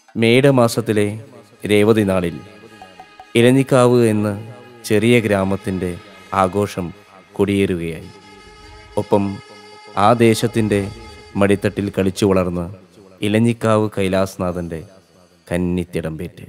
മേടമാസത്തിലെ രേവതി നാളിൽ ഇലഞ്ഞിക്കാവ് എന്ന ചെറിയ ഗ്രാമത്തിൻ്റെ ആഘോഷം കൊടിയേറുകയായി. ഒപ്പം ആ ദേശത്തിൻ്റെ മടിത്തട്ടിൽ കളിച്ചു വളർന്ന ഇലഞ്ഞിക്കാവ് കൈലാസ്നാഥൻ്റെ കന്നിത്തിടമ്പേറ്റ്.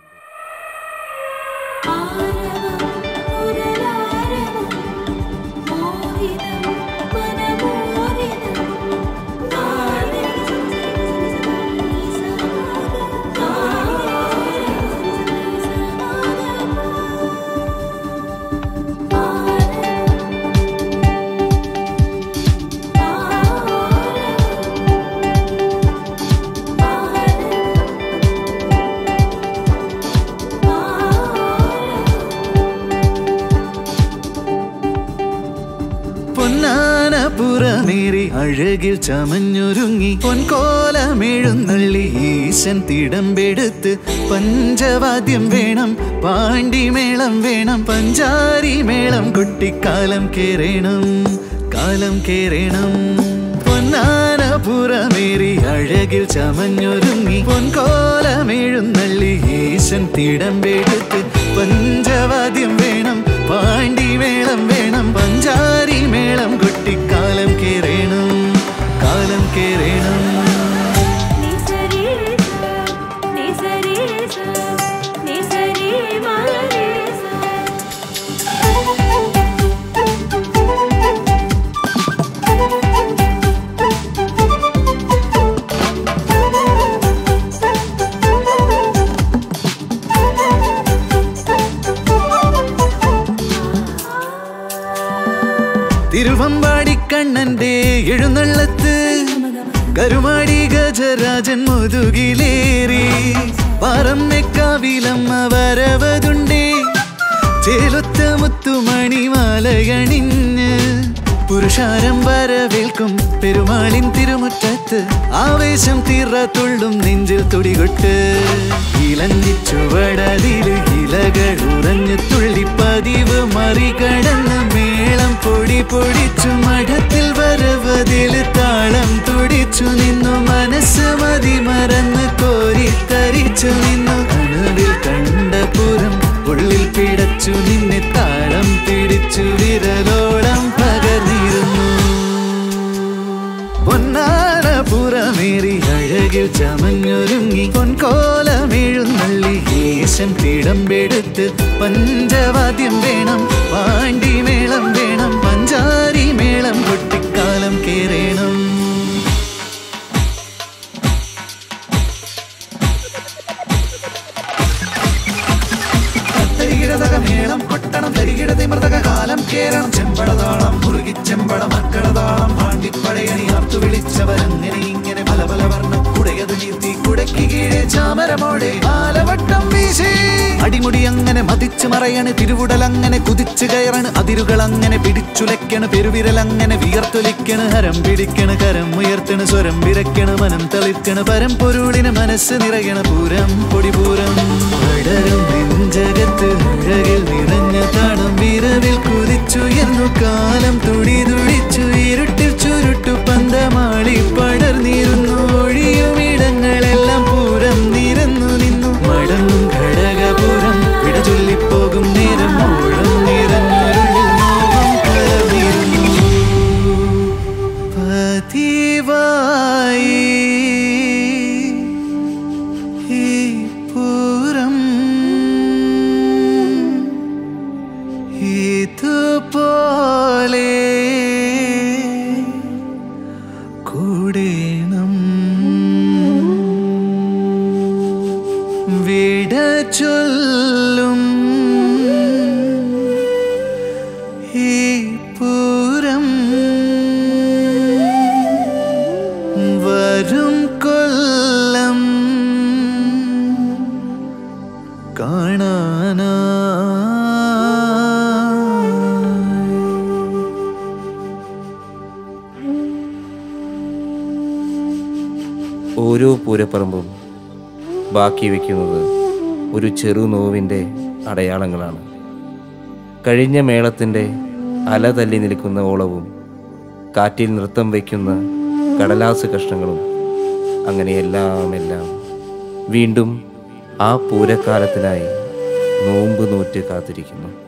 പുറമേറി അഴകിൽ ചമഞ്ഞൊരുങ്ങി പൊൻകോലമെഴുന്നള്ളി ഈശൻ തിടമ്പെടുത്ത് പഞ്ചവാദ്യം വേണം, പാണ്ടിമേളം വേണം, പഞ്ചാരി മേളം കൊട്ടിക്കാലം കേറേണം, കാലം കേറേണം. പൊന്നാന പുറമേറി അഴകിൽ ചമഞ്ഞൊരുങ്ങി പൊൻകോലമെഴുന്നള്ളി ഈശൻ തിടമ്പെടുത്ത് പഞ്ചവാദ്യം വേണം, പാണ്ടിമേളം വേണം, പഞ്ചാരി മേളം കൊട്ടിക്കാലം കേറേണം, കാലം കേറേണം. തിരുവമ്പാടിക്കണ്ണന്റെ എഴുന്നള്ളത്ത് കരുമാടി ഗജരാജൻ മുതുകിലേറി പറമ്മെക്കാവിലമ്മ വരവതുണ്ടേ ചേലൊത്ത മുത്തുമണിമാലയണിഞ്ഞ് പുരുഷാരം വരവേൽക്കും പെരുമാളിൻ തിരുമുറ്റത്ത് ആവേശം തീർത്തുള്ളും നെഞ്ചിൽ തുടികൊട്ട് ഇലഞ്ഞിച്ചുവടതിൽ ഇലകൾ ഉറഞ്ഞു തുള്ളി പതിവ് മറികടന്ന് മേളം പൊടി പൊടിച്ചു മഠത്തിൽ വരവതിൽ താളം തുടിച്ചു നിന്നു മനസ്സ് മതി മറന്ന് കോരിത്തരിച്ചു നിന്നു കനവിൽ കണ്ട പുരം ഉള്ളിൽ പിടച്ചു നിന്നെ താളം പിടിച്ചു വിരലോളം പകർന്നിരുന്നു. പൊന്നാന പുറമേറി അഴകിൽ ചമഞ്ഞൊരുങ്ങി പൊൻകോലമെഴുന്നള്ളി ഈശൻ തിടമ്പെടുത്ത് പഞ്ചവാദ്യം വേണം, പാണ്ടിമേളം വേണം, പഞ്ചാരി മേളം കൊട്ടിക്കാലം കേറേണം. മേളം കൊട്ടണം തരികിടതി മൃതക കാലം കേറണം ചെമ്പടതാളം മുറുകി ചെമ്പട മക്കളതാളം പാണ്ടിപ്പടയണി ആർത്തു വിളിച്ചവരങ്ങനെ ഇങ്ങനെ പല പല വർണ്ണം കുടയത് നീർത്തി കുടയ്ക്ക് കീഴെ ചാമരമോടെ ആലവട്ടം വീശി അടിമുടി അങ്ങനെ മതിച്ചു മറയണ് തിരുവുടൽ അങ്ങനെ കുതിച്ചു കയറണ് അതിരുകൾ അങ്ങനെ പിടിച്ചുലയ്ക്കണ് പെരുവിരൽ അങ്ങനെ വിയർത്തൊലിക്കണ് ഹരം പിടിക്കണ് കരം ഉയർത്തണ് സ്വരം വിരക്കണ് മനം തളിർക്കണ് പരം പൊരുളിന് മനസ്സ് നിറയണ പൂരം പൊടിപൂരം പടരും നെഞ്ചകത്ത് അഴകിൽ നിറഞ്ഞ താണം വിരവിൽ കുതിച്ചു എന്നു കാലം തുടി തുടിച്ചു ഇരുട്ടിൽ ചുരുട്ടു പന്തമാളി പടർന്നിരുന്നു ഒഴിയുമിടങ്ങളെല്ലാം പൂരം നിരന്നു നിന്നു മടങ്ങും ഘടകപുരം വിട ചൊല്ലിപ്പോകും നേരം മൂഴം നിറഞ്ഞൊരുള്ളിൽ മോഹം കലർന്നിരുന്നു പതിവായി ഈ പൂരം ഇതുപോലെ കൂടേണം വിട ചൊല്ലും ഈ പൂരം വരും കൊല്ലം കാണാനാ. ഓരോ പൂരപ്പറമ്പും ബാക്കി വയ്ക്കുന്നത് ഒരു ചെറു നോവിൻ്റെ അടയാളങ്ങളാണ്. കഴിഞ്ഞ മേളത്തിൻ്റെ അല തല്ലി നിൽക്കുന്ന ഓളവും കാറ്റിൽ നൃത്തം വയ്ക്കുന്ന കടലാസ് കഷ്ണങ്ങളും അങ്ങനെ എല്ലാം വീണ്ടും ആ പൂരക്കാലത്തിനായി നോമ്പ് നോറ്റ് കാത്തിരിക്കുന്നു.